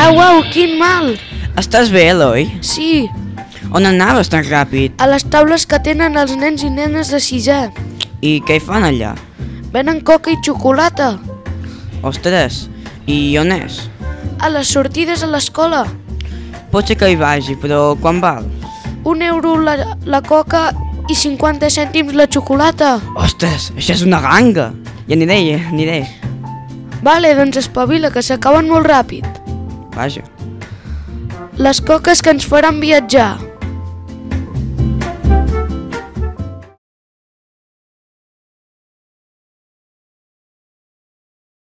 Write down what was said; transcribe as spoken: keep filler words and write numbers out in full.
Au, au, quin mal! Estàs bé, Eloi? Sí, On anaves tan ràpid? a les taules que tenen els nens i nenes de sisè. I què hi fan allà? Venen coca i xocolata. Ostres, i on és? A les sortides a l'escola. Pot ser que hi vagi, però quan val? Un euro la, la coca i cinquanta cèntims la xocolata. Ostres, això és una ganga! Ja aniré, ja aniré. Vale, doncs espavila, que s'acaben molt ràpid. Vaja. Les coques que ens faran viatjar.